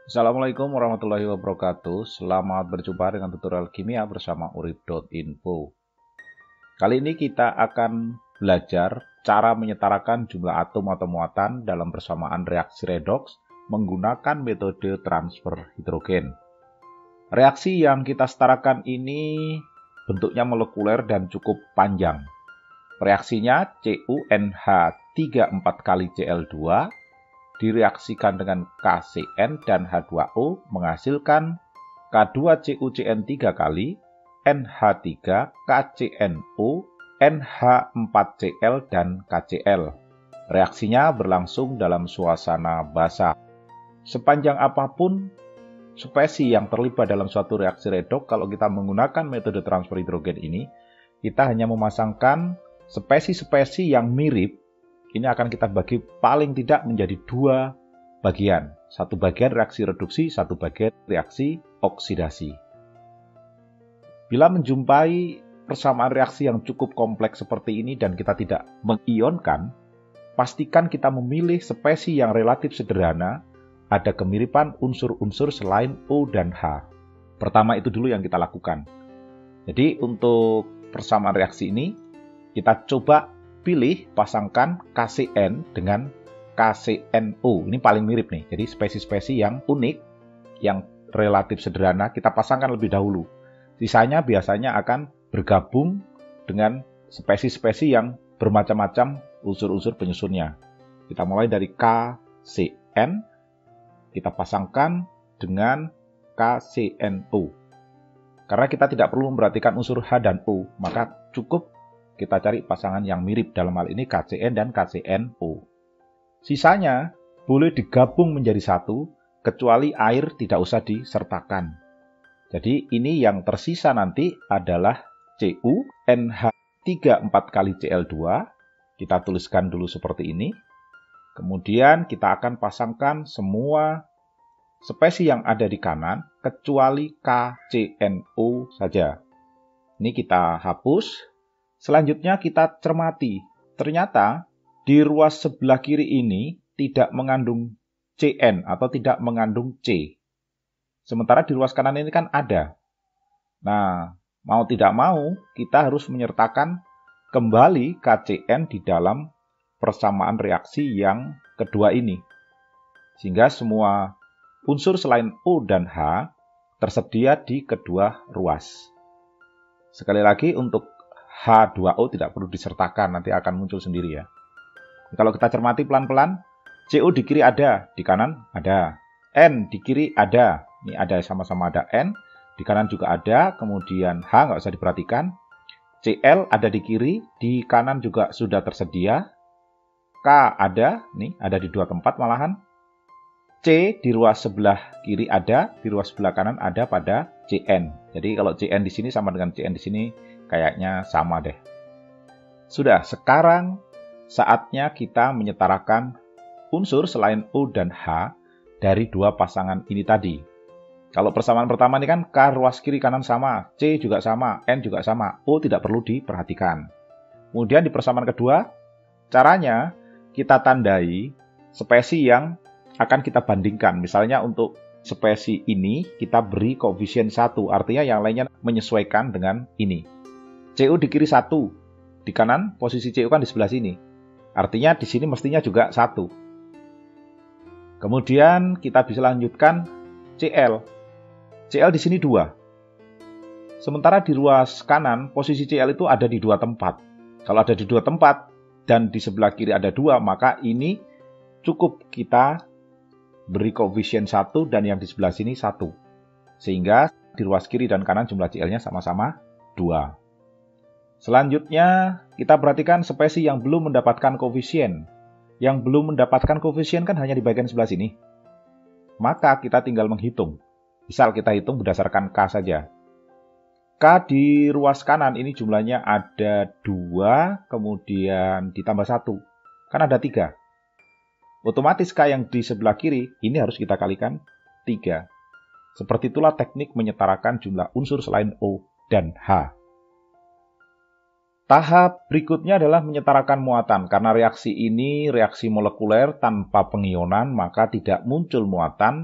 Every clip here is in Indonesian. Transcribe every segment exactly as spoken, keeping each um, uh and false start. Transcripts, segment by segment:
Assalamualaikum warahmatullahi wabarakatuh. Selamat berjumpa dengan tutorial kimia bersama urip dot info. Kali ini kita akan belajar cara menyetarakan jumlah atom atau muatan dalam persamaan reaksi redoks menggunakan metode transfer hidrogen. Reaksi yang kita setarakan ini bentuknya molekuler dan cukup panjang. Reaksinya CuNH tiga puluh empat kali Cl dua direaksikan dengan KCN dan H dua O menghasilkan K dua C u C n tiga kali, N H tiga, KCNO, N H empat Cl, dan K C L. Reaksinya berlangsung dalam suasana basah. Sepanjang apapun spesi yang terlibat dalam suatu reaksi redoks, kalau kita menggunakan metode transfer hidrogen ini, kita hanya memasangkan spesi-spesi yang mirip. Ini akan kita bagi paling tidak menjadi dua bagian. Satu bagian reaksi reduksi, satu bagian reaksi oksidasi. Bila menjumpai persamaan reaksi yang cukup kompleks seperti ini dan kita tidak mengionkan, pastikan kita memilih spesi yang relatif sederhana, ada kemiripan unsur-unsur selain O dan H. Pertama itu dulu yang kita lakukan. Jadi untuk persamaan reaksi ini, kita coba pilih pasangkan K C N dengan K C N O. Ini paling mirip nih. Jadi spesi-spesi yang unik, yang relatif sederhana, kita pasangkan lebih dahulu. Sisanya biasanya akan bergabung dengan spesi-spesi yang bermacam-macam unsur-unsur penyusunnya. Kita mulai dari K C N, kita pasangkan dengan K C N O. Karena kita tidak perlu memperhatikan unsur H dan O, maka cukup kita cari pasangan yang mirip, dalam hal ini K C N dan K C N O. Sisanya boleh digabung menjadi satu, kecuali air tidak usah disertakan. Jadi ini yang tersisa nanti adalah CuNH tiga puluh empat kali Cl dua. Kita tuliskan dulu seperti ini. Kemudian kita akan pasangkan semua spesi yang ada di kanan, kecuali K C N O saja. Ini kita hapus. Selanjutnya kita cermati, ternyata di ruas sebelah kiri ini tidak mengandung Cn atau tidak mengandung C. Sementara di ruas kanan ini kan ada. Nah, mau tidak mau kita harus menyertakan kembali K C N di dalam persamaan reaksi yang kedua ini. Sehingga semua unsur selain O dan H tersedia di kedua ruas. Sekali lagi untuk H dua O tidak perlu disertakan, nanti akan muncul sendiri ya. Kalau kita cermati pelan-pelan, Co di kiri ada, di kanan ada. N di kiri ada, ini ada sama-sama ada N, di kanan juga ada, kemudian H nggak usah diperhatikan. Cl ada di kiri, di kanan juga sudah tersedia. K ada, nih ada di dua tempat malahan. C di ruas sebelah kiri ada, di ruas sebelah kanan ada pada Cn. Jadi kalau Cn di sini sama dengan Cn di sini, kayaknya sama deh. Sudah, sekarang saatnya kita menyetarakan unsur selain O dan H dari dua pasangan ini tadi. Kalau persamaan pertama ini kan K ruas kiri kanan sama, C juga sama, N juga sama, O tidak perlu diperhatikan. Kemudian di persamaan kedua, caranya kita tandai spesi yang akan kita bandingkan. Misalnya untuk spesi ini kita beri koefisien satu, artinya yang lainnya menyesuaikan dengan ini. Cu di kiri satu, di kanan posisi Cu kan di sebelah sini. Artinya di sini mestinya juga satu. Kemudian kita bisa lanjutkan Cl. Cl di sini dua. Sementara di ruas kanan posisi Cl itu ada di dua tempat. Kalau ada di dua tempat dan di sebelah kiri ada dua, maka ini cukup kita beri koefisien satu dan yang di sebelah sini satu. Sehingga di ruas kiri dan kanan jumlah Cl-nya sama-sama dua. Selanjutnya, kita perhatikan spesi yang belum mendapatkan koefisien. Yang belum mendapatkan koefisien kan hanya di bagian sebelah sini. Maka kita tinggal menghitung. Misal kita hitung berdasarkan K saja. K di ruas kanan ini jumlahnya ada dua, kemudian ditambah satu. Kan ada tiga. Otomatis K yang di sebelah kiri, ini harus kita kalikan tiga. Seperti itulah teknik menyetarakan jumlah unsur selain O dan H. Tahap berikutnya adalah menyetarakan muatan. Karena reaksi ini reaksi molekuler tanpa pengionan, maka tidak muncul muatan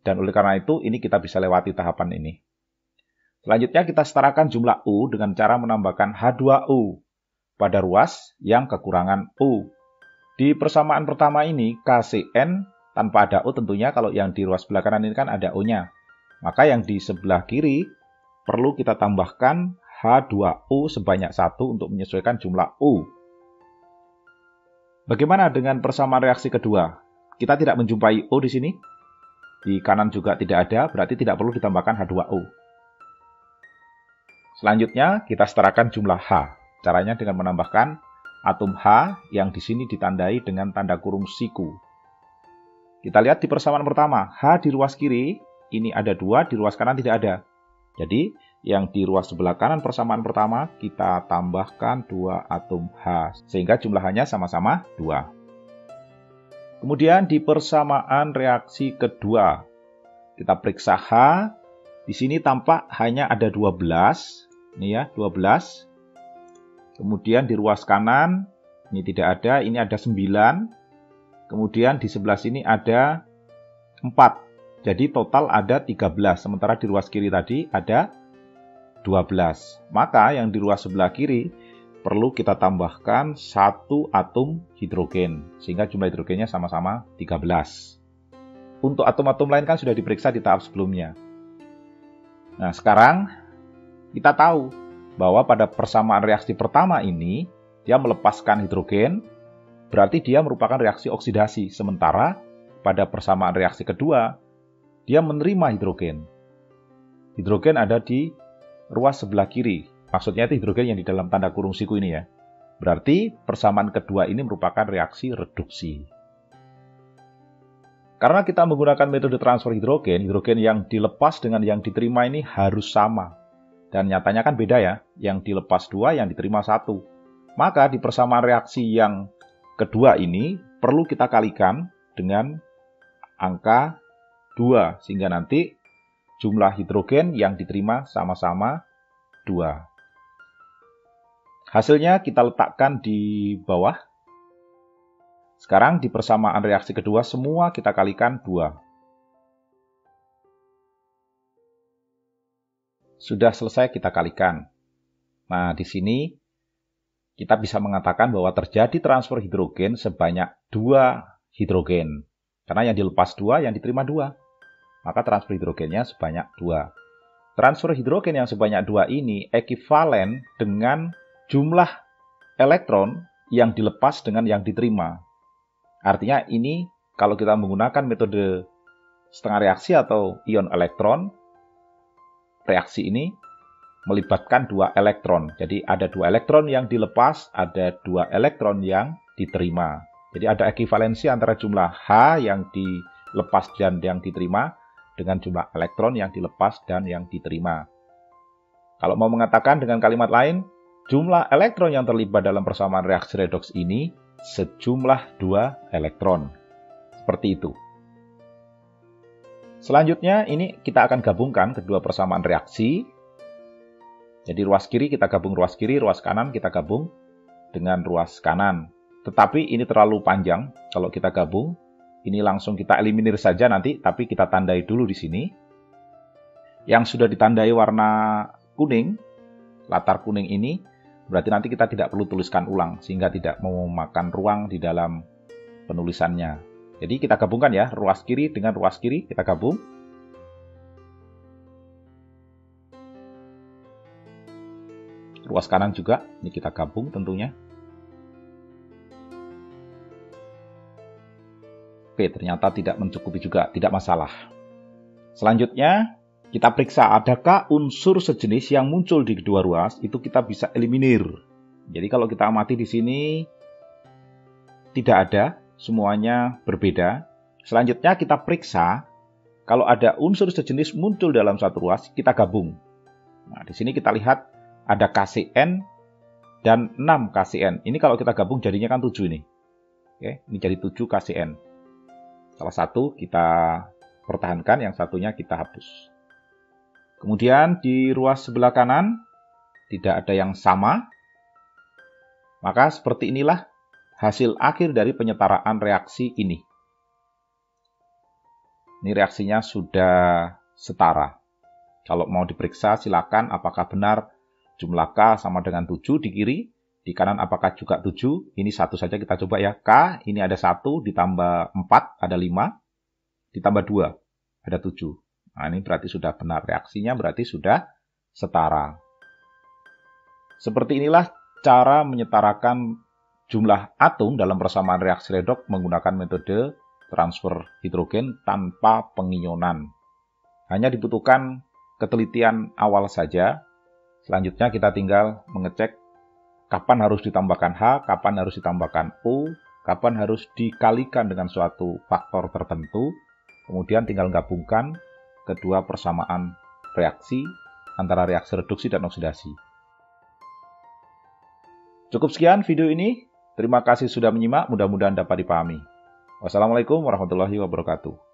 Dan oleh karena itu, ini kita bisa lewati tahapan ini. Selanjutnya kita setarakan jumlah U dengan cara menambahkan H dua U pada ruas yang kekurangan U. Di persamaan pertama ini, K C N tanpa ada U tentunya, kalau yang di ruas sebelah kanan ini kan ada U-nya. Maka yang di sebelah kiri perlu kita tambahkan H dua U sebanyak satu untuk menyesuaikan jumlah U. Bagaimana dengan persamaan reaksi kedua? Kita tidak menjumpai U di sini. Di kanan juga tidak ada, berarti tidak perlu ditambahkan H dua U. Selanjutnya, kita setarakan jumlah H. Caranya dengan menambahkan atom H yang di sini ditandai dengan tanda kurung siku. Kita lihat di persamaan pertama, H di ruas kiri, ini ada dua, di ruas kanan tidak ada. Jadi, yang di ruas sebelah kanan persamaan pertama, kita tambahkan dua atom H, sehingga jumlah H-nya sama-sama dua. Kemudian di persamaan reaksi kedua, kita periksa H. Di sini tampak hanya ada dua belas. Ini ya, dua belas. Kemudian di ruas kanan, ini tidak ada, ini ada sembilan. Kemudian di sebelah sini ada empat. Jadi total ada tiga belas. Sementara di ruas kiri tadi ada dua belas. Maka yang di ruas sebelah kiri perlu kita tambahkan satu atom hidrogen, sehingga jumlah hidrogennya sama-sama tiga belas. Untuk atom-atom lain kan sudah diperiksa di tahap sebelumnya. Nah, sekarang kita tahu bahwa pada persamaan reaksi pertama ini, dia melepaskan hidrogen, berarti dia merupakan reaksi oksidasi. Sementara pada persamaan reaksi kedua, dia menerima hidrogen. Hidrogen ada di ruas sebelah kiri. Maksudnya itu hidrogen yang di dalam tanda kurung siku ini ya. Berarti persamaan kedua ini merupakan reaksi reduksi. Karena kita menggunakan metode transfer hidrogen, hidrogen yang dilepas dengan yang diterima ini harus sama. Dan nyatanya kan beda ya, yang dilepas dua, yang diterima satu. Maka di persamaan reaksi yang kedua ini perlu kita kalikan dengan angka dua, sehingga nanti jumlah hidrogen yang diterima sama-sama dua. Hasilnya kita letakkan di bawah. Sekarang di persamaan reaksi kedua semua kita kalikan dua. Sudah selesai kita kalikan. Nah, di sini kita bisa mengatakan bahwa terjadi transfer hidrogen sebanyak dua hidrogen. Karena yang dilepas dua, yang diterima dua. Maka transfer hidrogennya sebanyak dua. Transfer hidrogen yang sebanyak dua ini ekivalen dengan jumlah elektron yang dilepas dengan yang diterima. Artinya ini kalau kita menggunakan metode setengah reaksi atau ion elektron, reaksi ini melibatkan dua elektron. Jadi ada dua elektron yang dilepas, ada dua elektron yang diterima. Jadi ada ekivalensi antara jumlah H yang dilepas dan yang diterima dengan jumlah elektron yang dilepas dan yang diterima. Kalau mau mengatakan dengan kalimat lain, jumlah elektron yang terlibat dalam persamaan reaksi redoks ini sejumlah dua elektron. Seperti itu. Selanjutnya ini kita akan gabungkan kedua persamaan reaksi. Jadi ruas kiri kita gabung ruas kiri, ruas kanan kita gabung dengan ruas kanan. Tetapi ini terlalu panjang kalau kita gabung. Ini langsung kita eliminir saja nanti, tapi kita tandai dulu di sini. Yang sudah ditandai warna kuning, latar kuning ini, berarti nanti kita tidak perlu tuliskan ulang, sehingga tidak memakan ruang di dalam penulisannya. Jadi kita gabungkan ya, ruas kiri dengan ruas kiri, kita gabung. Ruas kanan juga, ini kita gabung tentunya. Oke, ternyata tidak mencukupi juga, tidak masalah. Selanjutnya, kita periksa adakah unsur sejenis yang muncul di kedua ruas, itu kita bisa eliminir. Jadi kalau kita amati di sini, tidak ada, semuanya berbeda. Selanjutnya kita periksa, kalau ada unsur sejenis muncul dalam satu ruas, kita gabung. Nah, di sini kita lihat ada K C N dan enam K C N. Ini kalau kita gabung jadinya kan tujuh ini. Oke, ini jadi tujuh K C N. Salah satu kita pertahankan, yang satunya kita hapus. Kemudian di ruas sebelah kanan tidak ada yang sama. Maka seperti inilah hasil akhir dari penyetaraan reaksi ini. Ini reaksinya sudah setara. Kalau mau diperiksa silakan apakah benar jumlah K sama dengan tujuh di kiri. Di kanan apakah juga tujuh? Ini satu saja kita coba ya. K ini ada satu ditambah empat ada lima. Ditambah dua ada tujuh. Nah ini berarti sudah benar. Reaksinya berarti sudah setara. Seperti inilah cara menyetarakan jumlah atom dalam persamaan reaksi redoks menggunakan metode transfer hidrogen tanpa pengionan. Hanya dibutuhkan ketelitian awal saja. Selanjutnya kita tinggal mengecek kapan harus ditambahkan H, kapan harus ditambahkan O, kapan harus dikalikan dengan suatu faktor tertentu. Kemudian tinggal gabungkan kedua persamaan reaksi antara reaksi reduksi dan oksidasi. Cukup sekian video ini. Terima kasih sudah menyimak, mudah-mudahan dapat dipahami. Wassalamualaikum warahmatullahi wabarakatuh.